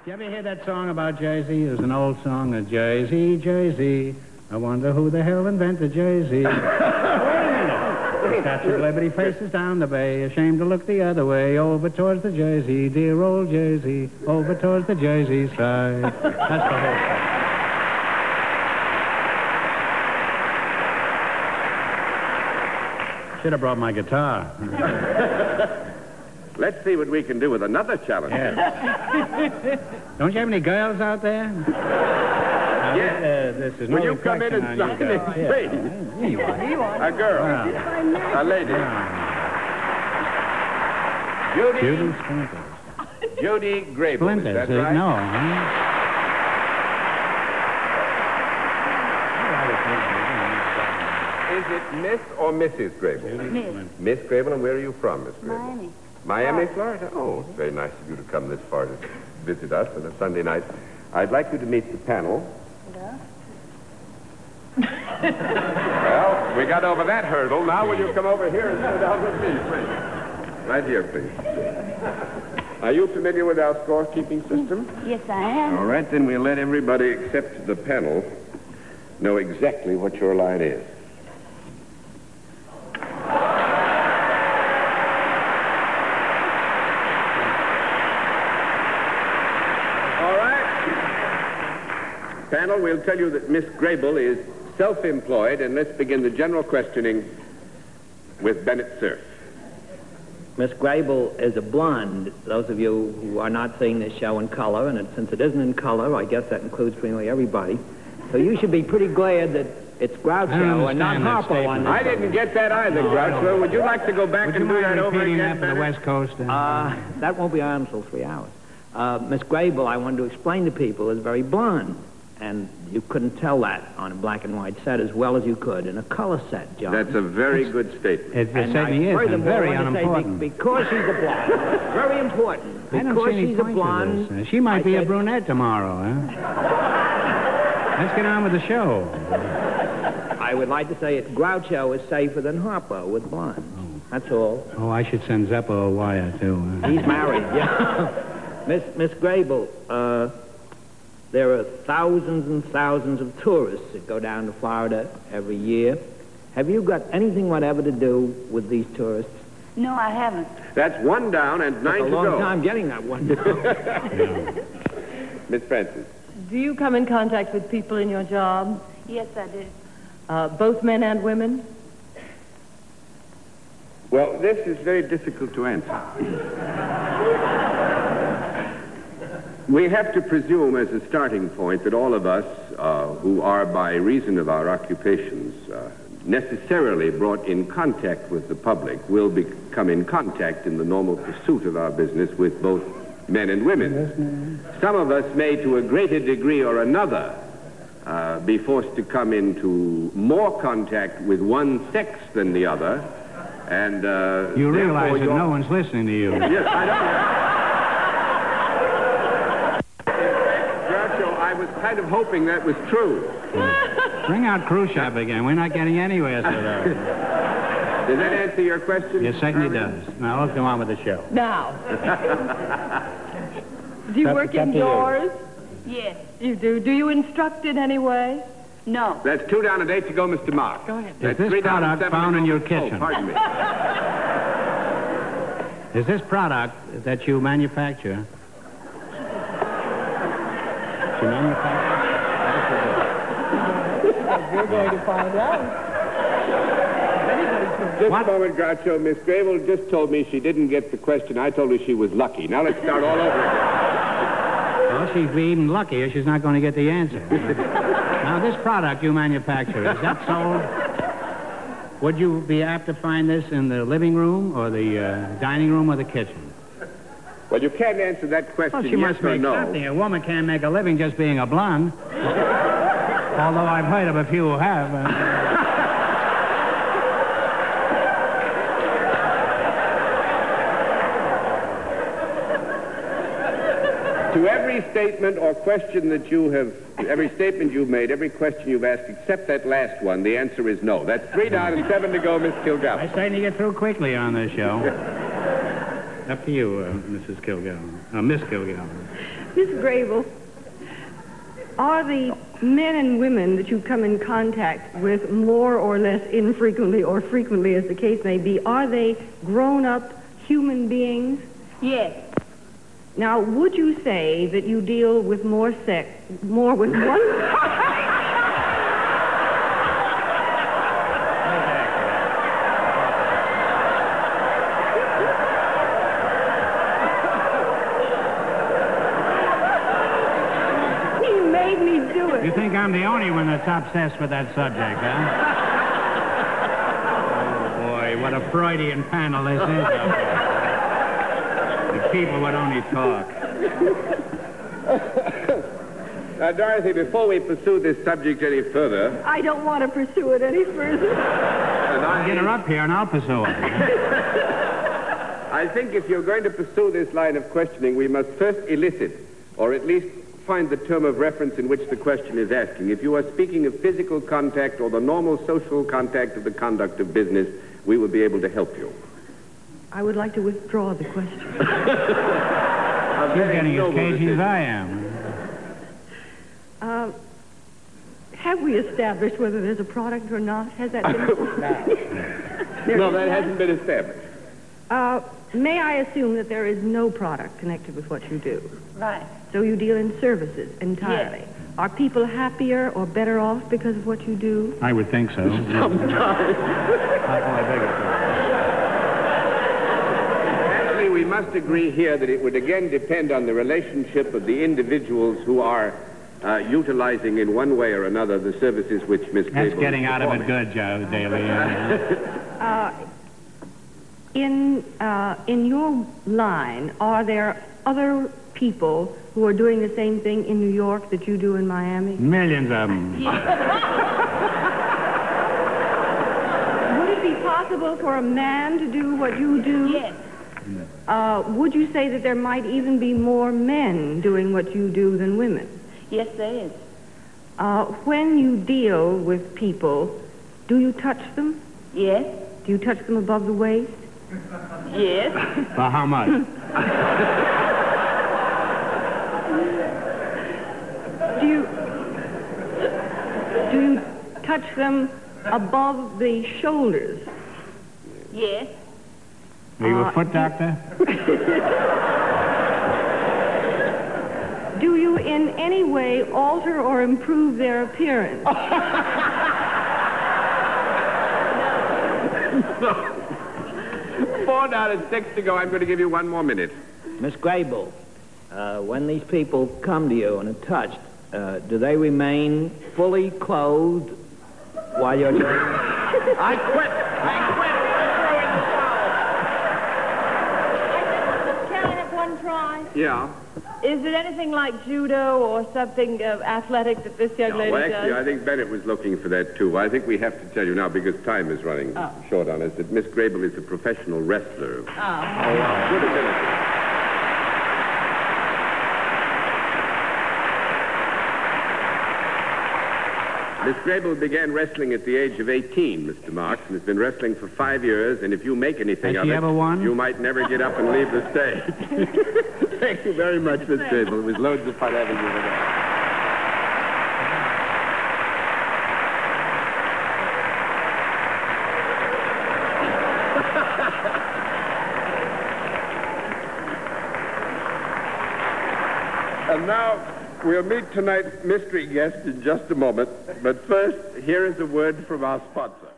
You ever hear that song about Jay-Z? It was an old song of Jay-Z, Jay-Z. I wonder who the hell invented Jay-Z. Wait a minute. The Statue of Liberty faces down the bay, ashamed to look the other way, over towards the Jay-Z, dear old Jay-Z, over towards the Jay-Z side. That's the whole thing. Should have brought my guitar. Let's see what we can do with another challenge. Yes. Don't you have any girls out there? Yes. This is no Will you come in and sign this, please? A girl. A lady. Judy Splinters. Judy Grable, Splinters, is that right? No, huh? Is it Miss or Mrs. Grable? Miss. Miss Grable, and where are you from, Miss Grable? Miami. Miami, Florida? Oh, it's very nice of you to come this far to visit us on a Sunday night. I'd like you to meet the panel. Well, we got over that hurdle. Now will you come over here and sit down with me, please? Right here, please. Are you familiar with our scorekeeping system? Yes, I am. All right, then we'll let everybody except the panel know exactly what your line is. Panel, we'll tell you that Miss Grable is self-employed, and let's begin the general questioning with Bennett Cerf. Miss Grable is a blonde. Those of you who are not seeing this show in color, and since it isn't in color, I guess that includes pretty much everybody. So you should be pretty glad that it's Groucho and not Harpo on this. I didn't get that either, Groucho. Would you like to go back and do that over again, for the West Coast? That won't be on until 3 hours. Miss Grable, I wanted to explain to people, is very blonde. And you couldn't tell that on a black and white set as well as you could in a color set, John. That's a very good statement. It certainly is, and very unimportant. Because she's a blonde. Very important. Because she's a blonde. She might be a brunette tomorrow, huh? Let's get on with the show. I would like to say that Groucho is safer than Harpo with blondes. That's all. Oh, I should send Zeppo a wire, too. He's married, yeah. Miss Grable, there are thousands and thousands of tourists that go down to Florida every year. Have you got anything whatever to do with these tourists? No, I haven't. That's one down and 9 to go. A long time getting that one down. Miss Francis. Do you come in contact with people in your job? Yes, I do. Both men and women? Well, this is very difficult to answer. We have to presume as a starting point that all of us who are by reason of our occupations necessarily brought in contact with the public will come in contact in the normal pursuit of our business with both men and women. Some of us may to a greater degree or another be forced to come into more contact with one sex than the other, and you realize that no one's listening to you. Yes, I know. I was kind of hoping that was true. Bring out Khrushchev again. We're not getting anywhere today. Does that answer your question? It certainly does. Now, let's go on with the show. Now. Do you work indoors? Yes. You do. Do you instruct in any way? No. That's 2 down and 8 to go, Mr. Marx. Go ahead. That's Is this 3 down and product 7 found to in go. your kitchen? Oh, pardon me. Is this product that you manufacture? You manufacture? We're going to find out. Just a moment, Groucho. Miss Grable just told me she didn't get the question. I told her she was lucky. Now let's start all over again. Well, she'd be even luckier. She's not going to get the answer. Now, this product you manufacture, is that sold? Would you be apt to find this in the living room or the dining room or the kitchen? Well, you can't answer that question, Well, she must yes or make no. something. A woman can't make a living just being a blonde. Although I've heard of a few who have. To every statement or question that you have, every statement you've made, every question you've asked, except that last one, the answer is no. That's 3 down and 7 to go, Miss Kilgallen. I certainly get through quickly on this show. Up to you, Mrs. Kilgallen. Miss Kilgallen. Miss Grable, are the men and women that you come in contact with more or less infrequently or frequently as the case may be, are they grown-up human beings? Yes. Now, would you say that you deal with more with one... You think I'm the only one that's obsessed with that subject, huh? Oh, boy, what a Freudian panel this is. The people would only talk. Now, Dorothy, before we pursue this subject any further... I don't want to pursue it any further. Get her up here and I'll pursue it. I think if you're going to pursue this line of questioning, we must first elicit, or at least find the term of reference in which the question is asking. If you are speaking of physical contact or the normal social contact of the conduct of business, we will be able to help you. I would like to withdraw the question. You're getting as cagey as I am. Have we established whether there's a product or not? Has that been... No, that hasn't been established. May I assume that there is no product connected with what you do? Right. So you deal in services entirely. Yes. Are people happier or better off because of what you do? I would think so. Actually, we must agree here that it would again depend on the relationship of the individuals who are utilizing in one way or another the services which Miss Grable That's getting out of it good, Joe Daly. In your line, are there other people who are doing the same thing in New York that you do in Miami? Millions of them. Would it be possible for a man to do what you do? Yes. Would you say that there might even be more men doing what you do than women? Yes, there is. When you deal with people, do you touch them? Yes. Do you touch them above the waist? Yes. For how much? Do you touch them above the shoulders? Yes. Are you a foot doctor? Do you in any way alter or improve their appearance? No. 4 out of 6 to go. I'm going to give you 1 more minute. Miss Grable, when these people come to you and are touched, do they remain fully clothed while you're doing it? I quit. Can I have one try? Yeah. Is it anything like judo or something athletic that this young lady Well, actually, does? I think Bennett was looking for that, too. I think we have to tell you now, because time is running short on us, that Miss Grable is a professional wrestler. Good ability. Miss Grable began wrestling at the age of 18, Mr. Marx, and has been wrestling for 5 years, and if you make anything Has of she it, ever won? you might never get up and leave the stage. Thank you very much, Miss Grable. It was loads of fun having you with us. And now, we'll meet tonight's mystery guest in just a moment. But first, here is a word from our sponsor.